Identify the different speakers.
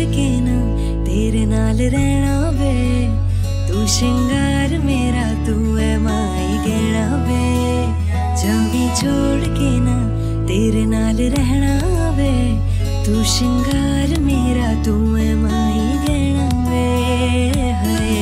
Speaker 1: के ना तेरे नाल रहना वे, तू श्रृंगार मेरा तू है माई गहना वे। जावी छोड़ के ना तेरे नाल रहना वे, तू श्रृंगार मेरा तू है माई गहना वे। हाय